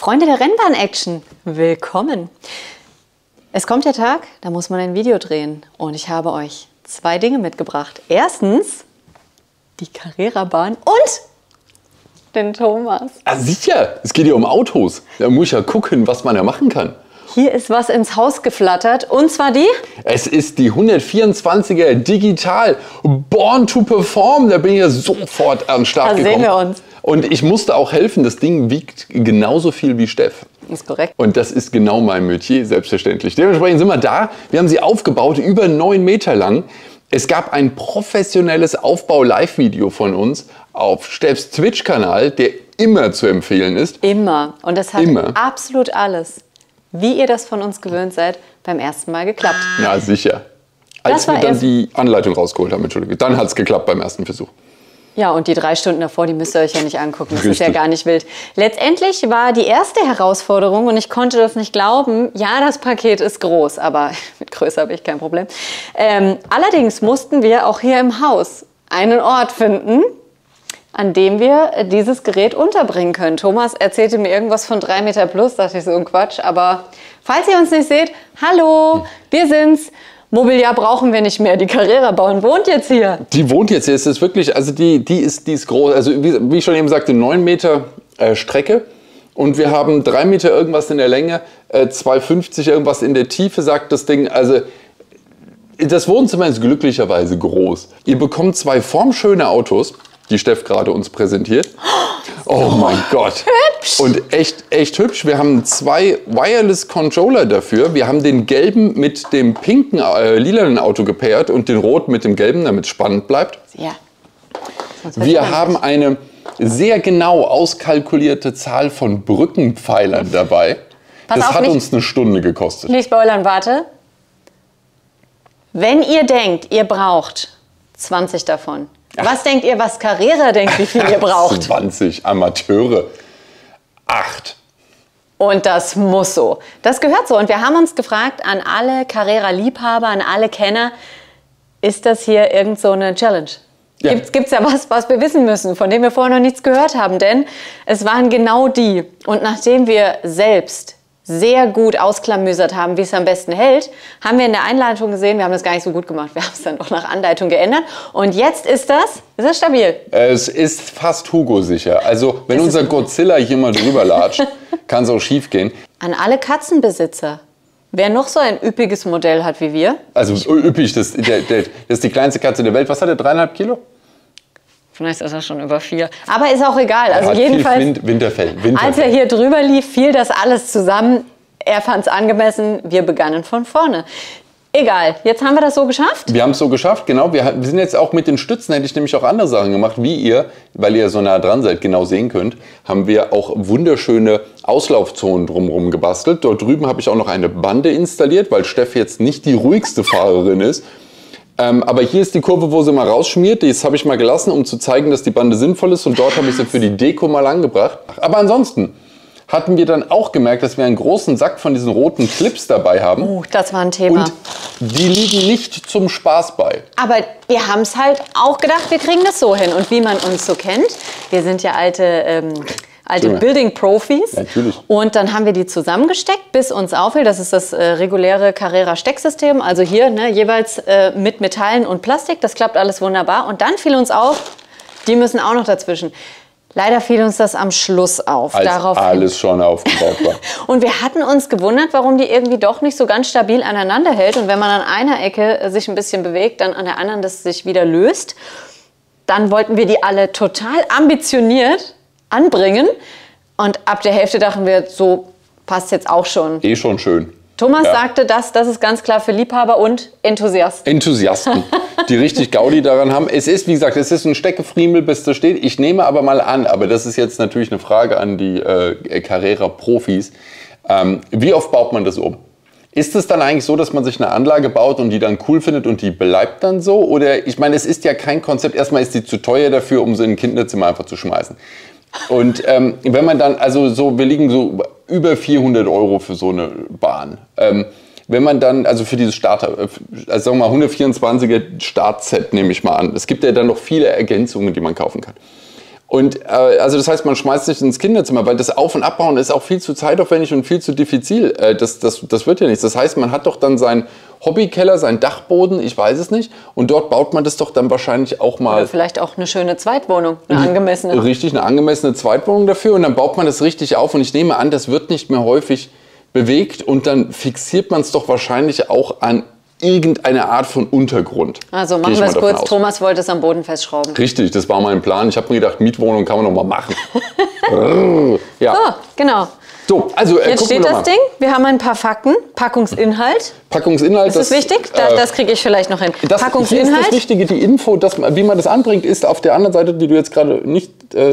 Freunde der Rennbahn-Action, willkommen! Es kommt der Tag, da muss man ein Video drehen und ich habe euch zwei Dinge mitgebracht. Erstens die Carrera-Bahn und den Thomas. Ah, sicher, es geht ja um Autos. Da muss ich ja gucken, was man da machen kann. Hier ist was ins Haus geflattert und zwar die? Es ist die 124er Digital Born to Perform. Da bin ich ja sofort an den Start gekommen. Da sehen wir uns. Und ich musste auch helfen, das Ding wiegt genauso viel wie Steff. Ist korrekt. Und das ist genau mein Metier, selbstverständlich. Dementsprechend sind wir da. Wir haben sie aufgebaut, über 9 Meter lang. Es gab ein professionelles Aufbau-Live-Video von uns auf Steffs Twitch-Kanal, der immer zu empfehlen ist. Immer. Und das hat absolut alles, wie ihr das von uns gewöhnt seid, beim ersten Mal geklappt. Ja, sicher. Als wir dann die Anleitung rausgeholt haben, Entschuldige, dann hat es geklappt beim ersten Versuch. Ja, und die 3 Stunden davor, die müsst ihr euch ja nicht angucken. Das ist ja gar nicht wild. Letztendlich war die erste Herausforderung, und ich konnte das nicht glauben, ja, das Paket ist groß, aber mit Größe habe ich kein Problem. Allerdings mussten wir auch hier im Haus einen Ort finden, an dem wir dieses Gerät unterbringen können. Thomas erzählte mir irgendwas von 3 Meter plus, dachte ich so ein Quatsch. Aber falls ihr uns nicht seht, hallo, wir sind's. Mobiliar brauchen wir nicht mehr. Die Carrera-Bahn wohnt jetzt hier. Die wohnt jetzt hier. Es ist wirklich, also die ist groß. Also wie ich schon eben sagte, 9 Meter Strecke. Und wir haben 3 Meter irgendwas in der Länge, 2,50 irgendwas in der Tiefe, sagt das Ding. Also das Wohnzimmer ist glücklicherweise groß. Ihr bekommt 2 formschöne Autos, die Steff gerade uns präsentiert. Oh mein Gott. Hübsch. Und echt hübsch. Wir haben 2 Wireless-Controller dafür. Wir haben den gelben mit dem pinken, lilanen Auto gepaart und den roten mit dem gelben, damit es spannend bleibt. Ja. Wir haben eine sehr genau auskalkulierte Zahl von Brückenpfeilern dabei. Das hat uns eine Stunde gekostet. Nicht spoilern, warte. Wenn ihr denkt, ihr braucht 20 davon, was denkt ihr, was Carrera denkt, wie viel ihr braucht? 20 Amateure. 8. Und das muss so. Das gehört so. Und wir haben uns gefragt, an alle Carrera-Liebhaber, an alle Kenner, ist das hier irgend so eine Challenge? Ja. Gibt's ja was wir wissen müssen, von dem wir vorher noch nichts gehört haben? Denn es waren genau die. Und nachdem wir selbst sehr gut ausklamüsert haben, wie es am besten hält, haben wir in der Einleitung gesehen, wir haben das gar nicht so gut gemacht. Wir haben es dann doch nach Anleitung geändert. Und jetzt ist das stabil. Es ist fast Hugo-sicher. Also wenn unser Godzilla hier mal drüber latscht, kann es auch schief gehen. An alle Katzenbesitzer, wer noch so ein üppiges Modell hat wie wir. Also üppig, das ist die kleinste Katze der Welt. Was hat er, 3,5 Kilo? Vielleicht ist er schon über 4. Aber ist auch egal. Also ja, jedenfalls, Winterfell. Als er hier drüber lief, fiel das alles zusammen. Er fand es angemessen. Wir begannen von vorne. Egal, jetzt haben wir das so geschafft. Wir haben es so geschafft, genau. Wir sind jetzt auch mit den Stützen, hätte ich nämlich auch andere Sachen gemacht, wie ihr, weil ihr so nah dran seid, genau sehen könnt, haben wir auch wunderschöne Auslaufzonen drumherum gebastelt. Dort drüben habe ich auch noch eine Bande installiert, weil Steff jetzt nicht die ruhigste Fahrerin ist. Aber hier ist die Kurve, wo sie mal rausschmiert. Das habe ich mal gelassen, um zu zeigen, dass die Bande sinnvoll ist. Und dort habe ich sie für die Deko mal angebracht. Aber ansonsten hatten wir dann auch gemerkt, dass wir einen großen Sack von diesen roten Clips dabei haben. Das war ein Thema. Und die liegen nicht zum Spaß bei. Aber wir haben es halt auch gedacht, wir kriegen das so hin. Und wie man uns so kennt, wir sind ja alte Building-Profis. Natürlich. Und dann haben wir die zusammengesteckt, bis uns auffiel. Das ist das reguläre Carrera-Stecksystem. Also hier jeweils mit Metallen und Plastik. Das klappt alles wunderbar. Und dann fiel uns auf, die müssen auch noch dazwischen. Leider fiel uns das am Schluss auf. Als alles schon aufgebaut war. Und wir hatten uns gewundert, warum die irgendwie doch nicht so ganz stabil aneinander hält. Und wenn man an einer Ecke sich ein bisschen bewegt, dann an der anderen das sich wieder löst. Dann wollten wir die alle total ambitioniert anbringen. Und ab der Hälfte dachten wir, so passt jetzt auch schon. Schon schön. Thomas sagte, das ist ganz klar für Liebhaber und Enthusiasten. Enthusiasten, die richtig Gaudi daran haben. Es ist, wie gesagt, es ist ein Steckefriemel, bis das steht. Ich nehme aber mal an, aber das ist jetzt natürlich eine Frage an die Carrera-Profis. Wie oft baut man das um? Ist es dann eigentlich so, dass man sich eine Anlage baut und die dann cool findet und die bleibt dann so? Oder, ich meine, es ist ja kein Konzept. Erstmal ist die zu teuer dafür, um sie in ein Kinderzimmer einfach zu schmeißen. Und wenn man dann, wir liegen so über 400 € für so eine Bahn. Wenn man dann, also für dieses Starter, also sagen wir mal 124er Startset nehme ich mal an. Es gibt ja dann noch viele Ergänzungen, die man kaufen kann. Und also das heißt, man schmeißt nicht ins Kinderzimmer, weil das Auf- und Abbauen ist auch viel zu zeitaufwendig und viel zu diffizil. Das wird ja nichts. Das heißt, man hat doch dann seinen Hobbykeller, seinen Dachboden, ich weiß es nicht. Und dort baut man das doch dann wahrscheinlich auch mal... Oder vielleicht auch eine schöne Zweitwohnung, eine angemessene. Richtig, eine angemessene Zweitwohnung dafür. Und dann baut man das richtig auf. Und ich nehme an, das wird nicht mehr häufig bewegt. Und dann fixiert man es doch wahrscheinlich auch an irgendeine Art von Untergrund. Also machen wir es kurz. Aus. Thomas wollte es am Boden festschrauben. Richtig, das war mein Plan. Ich habe mir gedacht, Mietwohnung kann man noch mal machen. Ja. So, genau. So, also jetzt steht das Ding. Wir haben ein paar Fakten. Packungsinhalt. Packungsinhalt. Ist das wichtig? Das kriege ich vielleicht noch hin. Packungsinhalt. Hier ist das Wichtige, die Info, wie man das anbringt, ist auf der anderen Seite, die du jetzt gerade nicht...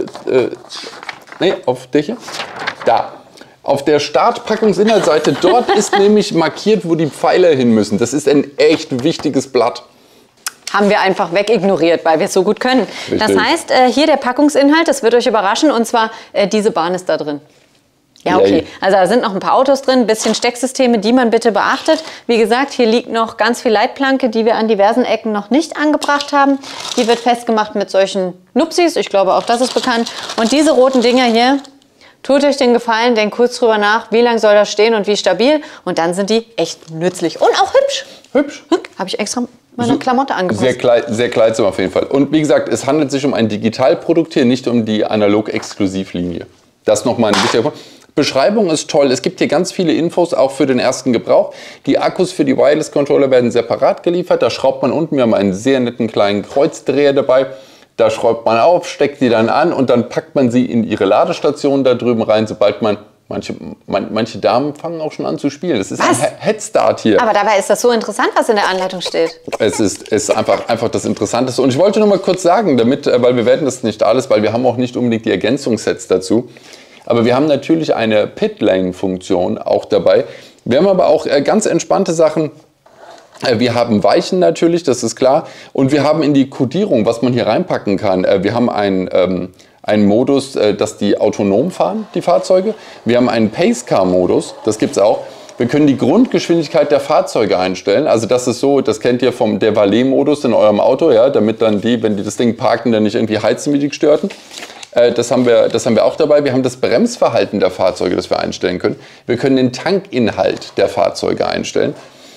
nee, auf der hier. Da. Auf der Startpackungsinhaltsseite, dort ist nämlich markiert, wo die Pfeile hin müssen. Das ist ein echt wichtiges Blatt. Haben wir einfach wegignoriert, weil wir es so gut können. Richtig. Das heißt, hier der Packungsinhalt, das wird euch überraschen, und zwar diese Bahn ist da drin. Ja, okay. Also da sind noch ein paar Autos drin, ein bisschen Stecksysteme, die man bitte beachtet. Wie gesagt, hier liegt noch ganz viel Leitplanke, die wir an diversen Ecken noch nicht angebracht haben. Die wird festgemacht mit solchen Nupsis, ich glaube auch das ist bekannt. Und diese roten Dinger hier, tut euch den Gefallen, denkt kurz drüber nach, wie lange soll das stehen und wie stabil. Und dann sind die echt nützlich und auch hübsch. Hübsch. Habe ich extra meine Klamotte angepasst. Sehr kleidsam auf jeden Fall. Und wie gesagt, es handelt sich um ein Digitalprodukt hier, nicht um die Analog-Exklusivlinie. Das nochmal ein bisschen. Beschreibung ist toll. Es gibt hier ganz viele Infos, auch für den ersten Gebrauch. Die Akkus für die Wireless-Controller werden separat geliefert. Da schraubt man unten, wir haben einen sehr netten kleinen Kreuzdreher dabei. Da schraubt man auf, steckt die dann an und dann packt man sie in ihre Ladestation da drüben rein, sobald man... Manche Damen fangen auch schon an zu spielen. Das ist ein Headstart hier. Aber dabei ist das so interessant, was in der Anleitung steht. Es ist einfach das Interessanteste. Und ich wollte nur mal kurz sagen, damit, weil wir werden das nicht alles, weil wir haben auch nicht unbedingt die Ergänzungssets dazu. Aber wir haben natürlich eine Pit-Lane-Funktion auch dabei. Wir haben aber auch ganz entspannte Sachen. Wir haben Weichen natürlich, das ist klar. Und wir haben in die Kodierung, was man hier reinpacken kann, wir haben einen Modus, dass die autonom fahren, die Fahrzeuge. Wir haben einen Pace-Car-Modus, das gibt es auch. Wir können die Grundgeschwindigkeit der Fahrzeuge einstellen. Also das ist so, das kennt ihr vom der Valet-Modus in eurem Auto, ja, damit dann die, wenn die das Ding parken, dann nicht irgendwie heizen wie die Gestörten. Das haben wir auch dabei. Wir haben das Bremsverhalten der Fahrzeuge, das wir einstellen können. Wir können den Tankinhalt der Fahrzeuge einstellen.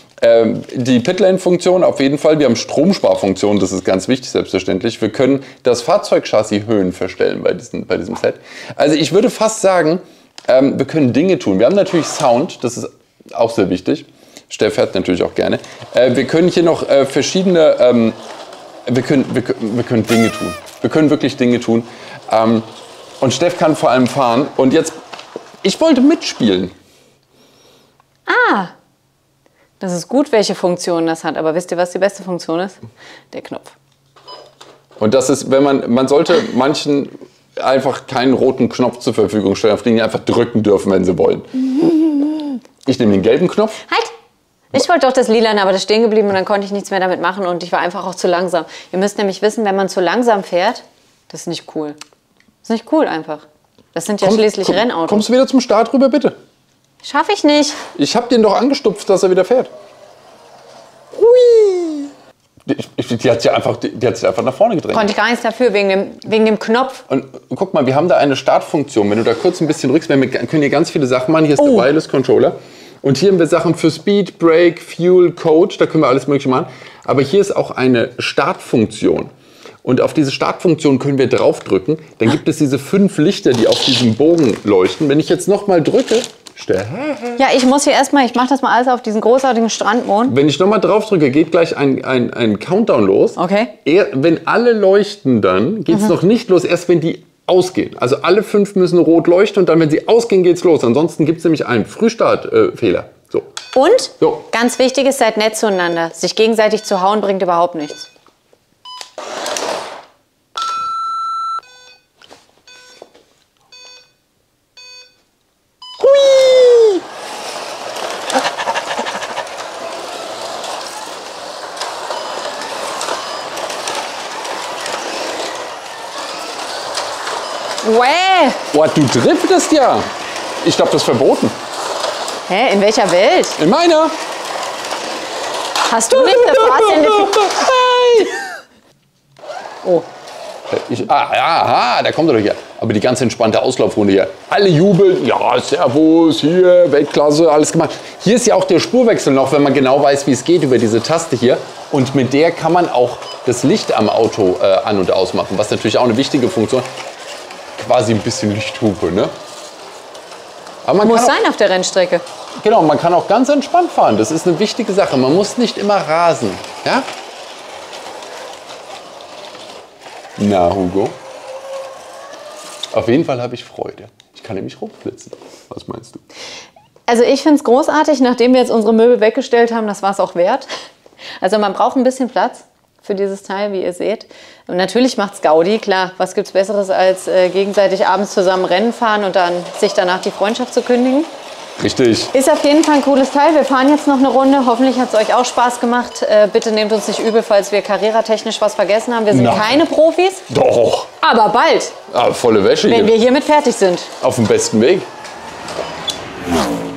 Die Pitlane-Funktion auf jeden Fall. Wir haben Stromsparfunktion, das ist ganz wichtig, selbstverständlich. Wir können das Fahrzeugchassis Höhen verstellen bei diesem Set. Also ich würde fast sagen, wir können Dinge tun. Wir haben natürlich Sound, das ist auch sehr wichtig. Steff fährt natürlich auch gerne. Wir können hier noch verschiedene, wir können Dinge tun. Wir können wirklich Dinge tun. Und Steff kann vor allem fahren. Und jetzt, ich wollte mitspielen. Ah, das ist gut, welche Funktion das hat. Aber wisst ihr, was die beste Funktion ist? Der Knopf. Und das ist, wenn man sollte manchen einfach keinen roten Knopf zur Verfügung stellen, auf den die einfach drücken dürfen, wenn sie wollen. Ich nehme den gelben Knopf. Halt! Ich wollte doch das Lilane, aber das ist stehen geblieben und dann konnte ich nichts mehr damit machen und ich war einfach auch zu langsam. Ihr müsst nämlich wissen, wenn man zu langsam fährt, das ist nicht cool. Das ist nicht cool einfach. Das sind ja schließlich Rennautos. Kommst du wieder zum Start rüber, bitte? Schaffe ich nicht. Ich habe den doch angestupft, dass er wieder fährt. Hui! Die hat sich einfach nach vorne gedrängt. Konnte ich gar nichts dafür, wegen dem Knopf. Und guck mal, wir haben da eine Startfunktion. Wenn du da kurz ein bisschen drückst, wir können hier ganz viele Sachen machen. Hier ist der Wireless Controller. Und hier haben wir Sachen für Speed, Brake, Fuel, Code. Da können wir alles Mögliche machen. Aber hier ist auch eine Startfunktion. Und auf diese Startfunktion können wir draufdrücken. Dann gibt es diese 5 Lichter, die auf diesem Bogen leuchten. Wenn ich jetzt nochmal drücke... Ja, ich muss hier erstmal, ich mache das mal alles auf diesen großartigen Strandmond. Wenn ich nochmal drauf drücke, geht gleich ein Countdown los. Okay. Wenn alle leuchten, dann geht es noch nicht los, erst wenn die ausgehen. Also alle 5 müssen rot leuchten und dann, wenn sie ausgehen, geht es los. Ansonsten gibt es nämlich einen Frühstartfehler. So. Und, ganz wichtig ist, seid nett zueinander. Sich gegenseitig zu hauen bringt überhaupt nichts. Boah, du driftest ja. Ich glaube, das ist verboten. Hä? In welcher Welt? In meiner. Hast du nicht eine Fahrt? Oh. Da kommt er doch hier. Aber die ganz entspannte Auslaufrunde hier. Alle jubeln. Ja, Servus, hier, Weltklasse, alles gemacht. Hier ist ja auch der Spurwechsel noch, wenn man genau weiß, wie es geht, über diese Taste hier. Und mit der kann man auch das Licht am Auto an- und ausmachen, was natürlich auch eine wichtige Funktion ist. Quasi ein bisschen Lichthupe, ne? Aber man Muss kann auch, sein auf der Rennstrecke. genau, man kann auch ganz entspannt fahren. Das ist eine wichtige Sache. Man muss nicht immer rasen. Ja? Na, Hugo? Auf jeden Fall habe ich Freude. Ich kann nämlich rumflitzen. Was meinst du? Also ich finde es großartig, nachdem wir jetzt unsere Möbel weggestellt haben, das war es auch wert. Also man braucht ein bisschen Platz für dieses Teil, wie ihr seht. Und natürlich macht es Gaudi, klar. Was gibt es Besseres, als gegenseitig abends zusammen Rennen fahren und dann sich danach die Freundschaft zu kündigen? Richtig. Ist auf jeden Fall ein cooles Teil. Wir fahren jetzt noch eine Runde. Hoffentlich hat es euch auch Spaß gemacht. Bitte nehmt uns nicht übel, falls wir karrieretechnisch was vergessen haben. Wir sind keine Profis. Doch. Aber bald. Ah, volle Wäsche Wenn hier. wir hiermit fertig sind. Auf dem besten Weg.